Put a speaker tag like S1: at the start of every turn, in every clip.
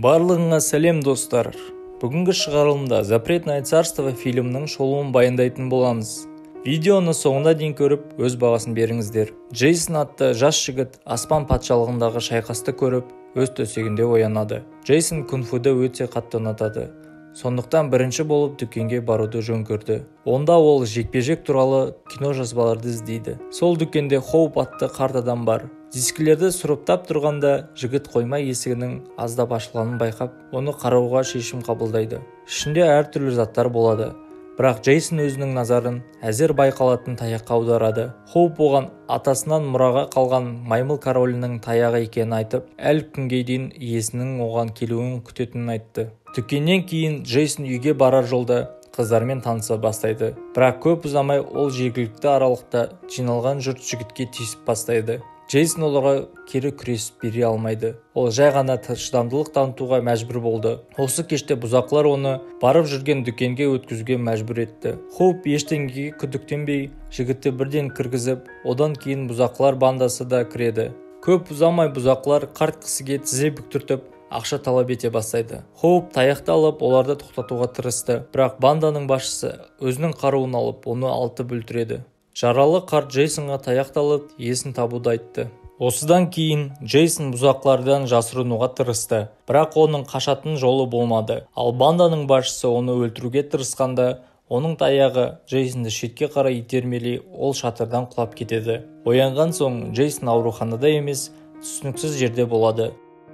S1: Барлығыңа сәлем достар. Бүгінгі шығарылымда «Запретное царство» фильмінің шолуын баяндайтын боламыз. Видеоны соңына дейін көріп, өз бағасын беріңіздер. Джейсон атты жас жігіт аспан патшалығындағы шайқасты көріп, өз төсегінде оянады. Джейсон кунг-фуды өте қатты ұнатады. Сондықтан бірінші болып дүкенге баруды жөн көрді. Онда ол жекпе-жек туралы кино жазбаларды іздейді. Сол дүкенде Хоуп атты қарт адам бар. Дискілерді сұрыптап тұрғанда жігіт қойма есігінің аздап ашылғанын байқап, оны қарауға шешім қабылдайды. Ішінде әртүрлі заттар болады. Бірақ Джейсон өзінің назарын әзер байқалатын таяққа аударады. Хоуп оған атасынан мұраға қалған маймыл королінің таяғы екенін айтып, әлі күнге дейін иесінің оған келуін күтетінін айтты. Дүкеннен кейін Джейсон үйге барар жолда қыздармен таныса бастайды. Бірақ көп ұзамай ол жергілікті аралықта жиналған жұрт жігітке тиісіп бастайды. Джейсон оларға кері күресіп бере алмайды. Ол жай ғана шыдамдылық танытуға мәжбүр болды. Осы кеште бұзақылар оны барып жүрген дүкенге өткізуге мәжбүр етті. Хоуп ештеңеге күдіктенбей жігітті бірден кіргізіп, одан кейін бұзақылар бандасы да кіреді. Көп ұзамай бұзақылар қарт кісіге тізе бүктіртіп, ақша талап ете бастайды. Хоуп таяқты алып, оларды тоқтатуға тырысты. Бірақ банданың басшысы өзінің қаруын алып, оны атып өлтіреді. Жаралы қарт Джейсонға таяқты алып, есін табуды айтты. Осыдан кейін Джейсон бұзақылардан жасырынуға тырысты, бірақ оның қашатын жолы болмады. Ал банданың басшысы оны өлтіруге тырысқанда, оның таяғы Джейсонды шетке қарай итермелей, ол шатырдан құлап кетеді. Оянған соң Джейсон ауруханада емес, түсініксіз жерде болады.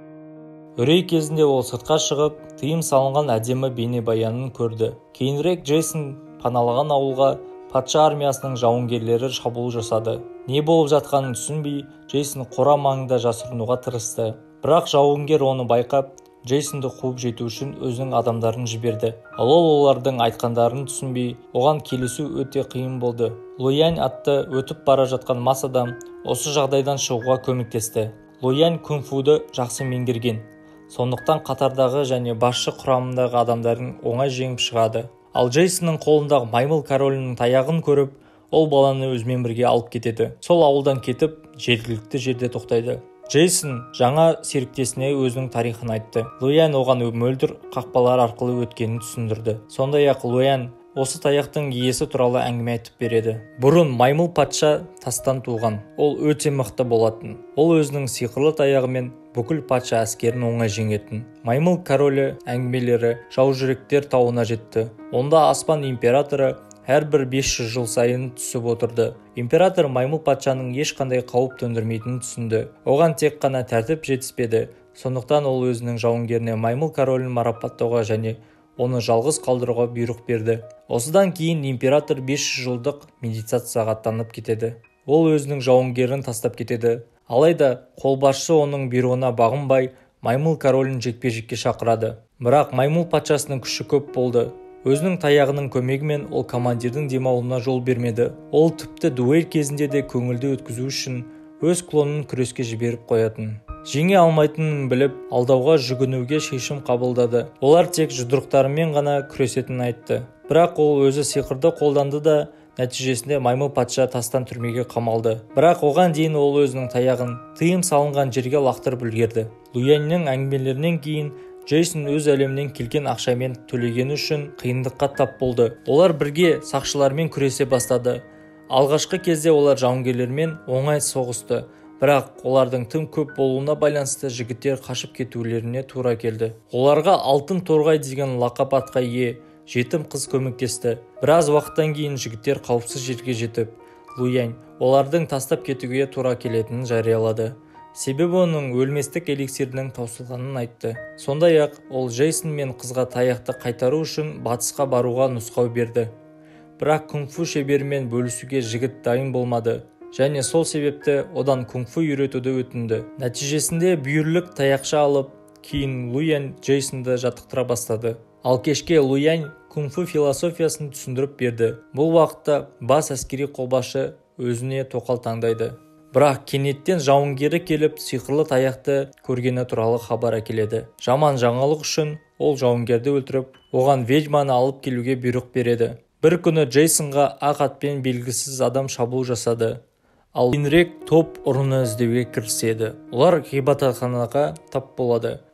S1: Үрей кезінде ол сыртқа шығып, тыйым салынған әдемі бейнебаянын көрді. Кейінірек Джейсон паналаған ауылға патша армиясының жауынгерлері шабуыл жасады. Не болып жатқанын түсінбей, Джейсон қора маңында жасырынуға тырысты. Бірақ жауынгер оны байқап, Джейсонды қуып жету үшін өзінің адамдарын жіберді. Ал ол олардың айтқандарын түсінбей, оған келісу өте қиын болды. Луянь атты өтіп бара жатқан мас адам осы жағдайдан шығуға көмектесті. Луянь кунг-фуды жақсы меңгерген. Сондықтан қатардағы және басшы құрамындағы адамдарын оңай жеңіп шығады. Ал Джейсонның қолындағы маймыл королінің таяғын көріп, ол баланы өзімен бірге алып кетеді. Сол ауылдан кетіп, жергілікті жерде тоқтайды. Джейсон жаңа серіктесіне өзінің тарихын айтты. Луянь оған мөлдір қақпалар арқылы өткенін түсіндірді. Сондай-ақ Луянь осы таяқтың иесі туралы әңгіме айтып береді. Бұрын маймыл патша тастан туған. Ол өте мықты болатын. Ол өзінің сиқырлы таяғымен бүкіл патша әскерін оңай жеңетін. Маймыл королі әңгімелері жаужүректер тауына жетті. Онда аспан императоры әрбір 500 жыл сайын түсіп отырды. Император маймыл патшаның ешқандай қауіп төндірмейтінін түсінді. Оған тек қана тәртіп жетіспеді. Сондықтан ол өзінің жауынгеріне маймыл королін марапаттауға және оны жалғыз қалдыруға бұйрық берді. Осыдан кейін император 500 жылдық медитацияға аттанып кетеді. Ол өзінің жауынгерін тастап кетеді. Алайда қолбасшы оның бұйрығына бағынбай, маймыл королін жекпе-жекке шақырады. Бірақ маймыл патшасының күші көп болды. Өзінің таяғының көмегімен ол командирдің демалуына жол бермеді. Ол тіпті дуэль кезінде де көңілді өткізу үшін өз клонын күреске жіберіп қоятын. Жеңе алмайтынын біліп, алдауға жүгінуге шешім қабылдады. Олар тек жұдырықтарымен ғана күресетінін айтты. Бірақ ол өзі сиқырды қолданды да, нәтижесінде маймыл патша тастан түрмеге қамалды. Бірақ оған дейін ол өзінің таяғын тыйым салынған жерге лақтырып үлгерді. Луяньнің әңгімелерінен кейін Джейсон өз әлемнен келген ақшамен төлегені үшін қиындыққа тап болды. Олар бірге сақшылармен күресе бастады. Алғашқы кезде олар жауынгерлермен оңай соғысты. Бірақ олардың тым көп болуына байланысты жігіттер қашып кетулеріне тура келді. Оларға алтын торғай деген лақап атқа ие жетім қыз көмектесті. Біраз уақыттан кейін жігіттер қауіпсіз жерге жетіп, Луянь олардың тастап кетуге тура келетінін жариялады. Себебі оның өлместік эликсирінің таусылғанын айтты. Сондай-ақ ол Джейсон мен қызға таяқты қайтару үшін батысқа баруға нұсқау берді. Бірақ кунг-фу шеберімен бөлісуге жігіт дайын болмады. Және сол себепті одан кунг-фу үйретуді өтінді. Нәтижесінде бүйірлік таяқша алып, кейін Луянь Джейсонды жаттықтыра бастады. Ал кешке Луянь кунг-фу философиясын түсіндіріп берді. Бұл уақытта бас әскери қолбасшы өзіне тоқал таңдайды. Бірақ кенеттен жауынгері келіп, сиқырлы таяқты көргені туралы хабар әкеледі. Жаман жаңалық үшін ол жауынгерді өлтіріп, оған ведьманы алып келуге бұйрық береді. Бір күні Джейсонға ақ атпен белгісіз адам шабуыл жасады. Ал кейінірек топ ұрыны іздеуге кіріседі. Олар ғибадатханаға тап болады.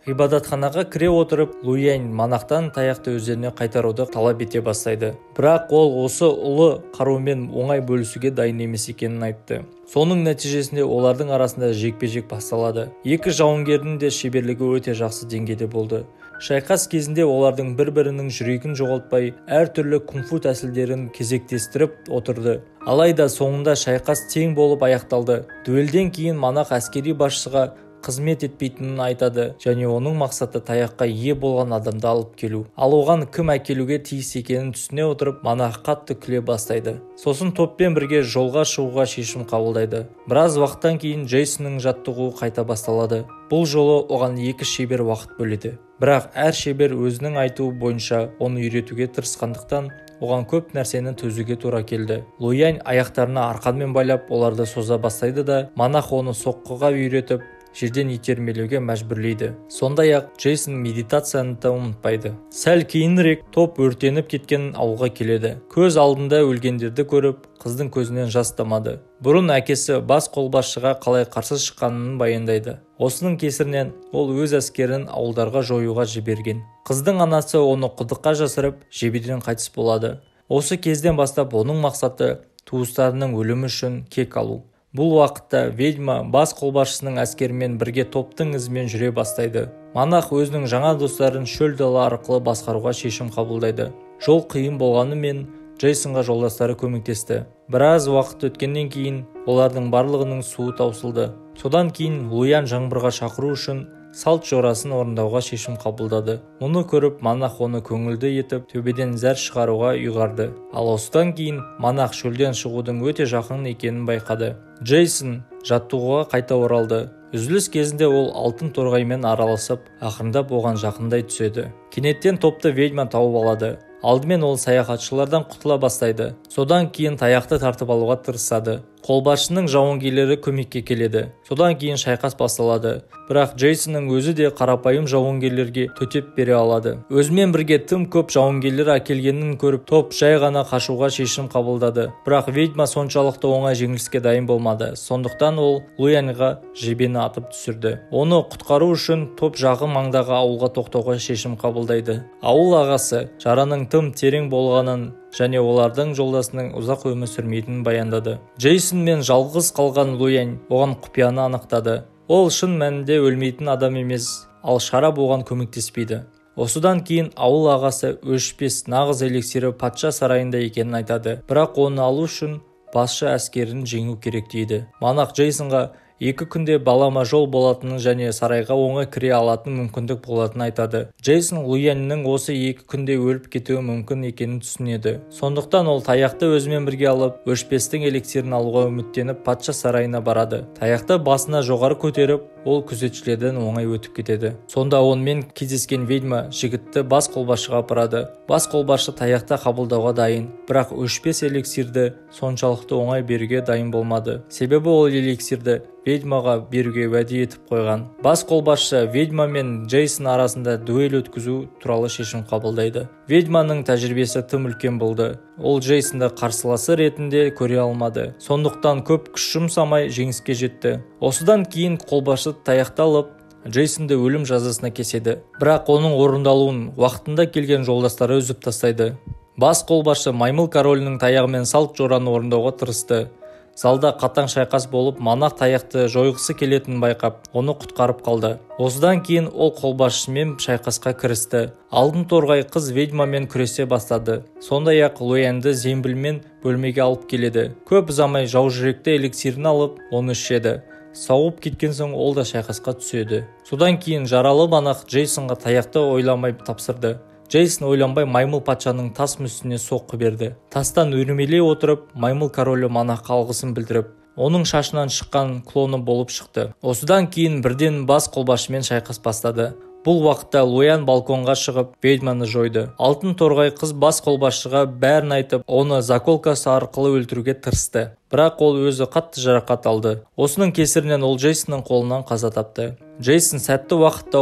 S1: Ғибадатханаға кіре отырып, Луянь Манақтан таяқты өздеріне қайтаруды талап ете бастайды. Бірақ ол осы ұлы қарумен оңай бөлісуге дайын емес екенін айтты. Соның нәтижесінде олардың арасында жекпе-жек басталады. Екі жауынгердің де шеберлігі өте жақсы деңгейде болды. Шайқас кезінде олардың бір-бірінің жүрегін жоғалтпай, әртүрлі кунг-фу тәсілдерін кезектестіріп отырды. Алайда соңында шайқас тең болып аяқталды. Дуэльден кейін Манақ әскери басшыға қызмет етпейтінін айтады және оның мақсаты таяққа ие болған адамды алып келу. Ал оған кім әкелуге тиіс екенін түсіне отырып, Манақ қатты күле бастайды. Сосын топпен бірге жолға шығуға шешім қабылдайды. Біраз уақыттан кейін Джейсонның жаттығуы қайта басталады. Бұл жолы оған екі шебер уақыт бөледі. Бірақ әр шебер өзінің айтуы бойынша оны үйретуге тырысқандықтан, оған көп нәрсені төзуге тура келді. Луянь аяқтарына арқанмен байлап, оларды соза бастайды да, Манақ оны соққыға үйретіп, жерден итермелеуге мәжбүрлейді. Сондай-ақ Джейсон медитацияны да ұмытпайды. Сәл кейінірек топ өртеніп кеткен ауылға келеді. Көз алдында өлгендерді көріп, қыздың көзінен жас тамады. Бұрын әкесі бас қолбасшыға қалай қарсы шыққанын баяндайды. Осының кесірінен ол өз әскерін ауылдарға жоюға жіберген. Қыздың анасы оны құдыққа жасырып, жебеден қайтыс болады. Осы кезден бастап оның мақсаты туыстарының өлімі үшін кек алу. Бұл уақытта ведьма бас қолбасшысының әскерімен бірге топтың ізімен жүре бастайды. Манақ өзінің жаңа достарын шөл дала арқылы басқаруға шешім қабылдайды. Жол қиын болғанымен Джейсонға жолдастары көмектесті. Біраз уақыт өткеннен кейін олардың барлығының суы таусылды. Содан кейін Луянь жаңбырға шақыру үшін салт жорасын орындауға шешім қабылдады. Мұны көріп, Манақ оны көңілді етіп, төбеден зәр шығаруға ұйғарды. Ал осыдан кейін Манақ шөлден шығудың өте жақын екенін байқады. Джейсон жаттығуға қайта оралды. Үзіліс кезінде ол алтын торғаймен араласып, ақырындап оған жақындай түседі. Кенеттен топты ведьма тауып алады. Алдымен ол саяхатшылардан құтыла бастайды. Содан кейін таяқты тартып алуға тырысады. Қолбасшының жауынгерлері көмекке келеді. Содан кейін шайқас басталады. Бірақ Джейсонның өзі де қарапайым жауынгерлерге төтеп бере алады. Өзімен бірге тым көп жауынгерлер әкелгенін көріп, топ жай ғана қашуға шешім қабылдады. Бірақ ведьма соншалықты оңай жеңіліске дайын болмады. Сондықтан ол Луяньға жебені атып түсірді. Оны құтқару үшін топ жақын маңдағы ауылға тоқтауға шешім қабылдайды. Ауыл ағасы жараның тым терең болғанын және олардың жолдасының ұзақ өмір сүрмейтінін баяндады. Джейсон мен жалғыз қалған Луянь оған құпияны анықтады. Ол шын мәнінде өлмейтін адам емес, ал шарап оған көмектеспейді. Осыдан кейін ауыл ағасы өшпес нағыз эликсирі патша сарайында екенін айтады. Бірақ оны алу үшін басшы әскерін жеңу керек дейді. Манақ Джейсонға 2 күнде балама жол болатынын және сарайға оңай кіре алатын мүмкіндік болатынын айтады. Джейсон Луяньнің осы 2 күнде өліп кетуі мүмкін екенін түсінеді. Сондықтан ол таяқты өзімен бірге алып, өшпестің эликсирін алуға үміттеніп патша сарайына барады. Таяқты басына жоғары көтеріп, ол күзетшілерден оңай өтіп кетеді. Сонда онымен кездескен ведьма жігітті бас қолбасшыға апарады. Бас қолбасшы таяқты қабылдауға дайын, бірақ өшпес эликсирді соншалықты оңай беруге дайын болмады. Себебі ол эликсирді ведьмаға беруге уәде етіп қойған. Бас қолбасшы ведьма мен Джейсон арасында дуэль өткізу туралы шешім қабылдайды. Ведьманың тәжірибесі тым үлкен болды. Ол Джейсонды қарсыласы ретінде көре алмады. Сондықтан көп күш жұмсамай жеңіске жетті. Осыдан кейін қолбасшы таяқты алып, Джейсонды өлім жазасына кеседі. Бірақ оның орындалуын уақытында келген жолдастары үзіп тастайды. Бас қолбасшы маймыл королінің таяғымен салт жораны орындауға тырысты. Залда қатаң шайқас болып, Манақ таяқты жойғысы келетінін байқап, оны құтқарып қалды. Осыдан кейін ол қолбасшымен шайқасқа кірісті. Алтын торғай қыз ведьмамен күресе бастады. Сондай-ақ Луяньді зембілмен бөлмеге алып келеді. Көп ұзамай жау жүректі эликсирін алып, оны ішеді. Сауып кеткен соң ол да шайқасқа түседі. Содан кейін жаралы Манақ Джейсонға таяқты ойламай тапсырды. Джейсон ойланбай маймыл патшаның тас мүсініне соққы берді. Тастан өрмелей отырып, маймыл королі Манаққа алғысын білдіріп, оның шашынан шыққан клоны болып шықты. Осыдан кейін бірден бас қолбасшымен шайқас бастады. Бұл уақытта Луянь балконға шығып, ведьманы жойды. Алтын торғай қыз бас қолбасшыға бәрін айтып, оны заколкасы арқылы өлтіруге тырысты. Бірақ ол өзі қатты жарақат алды. Осының кесірінен ол Джейсонның қолынан қаза тапты. Джейсон сәтті уақыт тауып,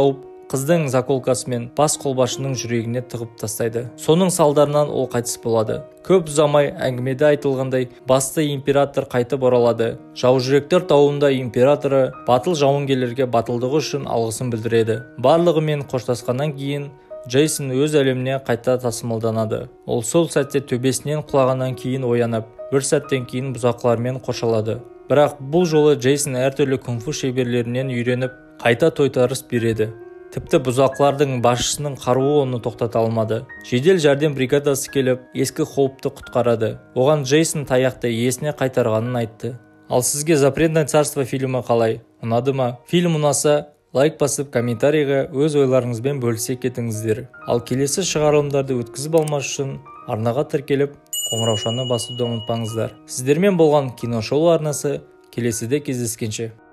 S1: қыздың заколкасымен бас қолбасшының жүрегіне тығып тастайды. Соның салдарынан ол қайтыс болады. Көп ұзамай әңгімеде айтылғандай басты император қайтып оралады. Жаужүректер тауында императоры батыл жауынгерлерге батылдығы үшін алғысын білдіреді. Барлығымен қоштасқаннан кейін Джейсон өз әлеміне қайта тасымалданады. Ол сол сәтте төбесінен құлағаннан кейін оянып, бір сәттен кейін бұзақылармен қоршалады. Бірақ бұл жолы Джейсон әртүрлі кунг-фу шеберлерінен үйреніп, қайта тойтарыс береді. Тіпті бұзақылардың басшысының қаруы оны тоқтата алмады. Жедел жәрдем бригадасы келіп, ескі Хоупты құтқарады. Оған Джейсон таяқты иесіне қайтарғанын айтты. Ал сізге «Запретное царство» фильмі қалай? Ұнады ма? Фильм ұнаса, лайк басып, комментарийға өз ойларыңызбен бөлісе кетіңіздер. Ал келесі шығарылымдарды өткізіп алмас үшін арнаға тіркеліп, қоңыраушаны басуды ұмытпаңыздар. Сіздермен болған киношоу арнасы келесіде кездескенше.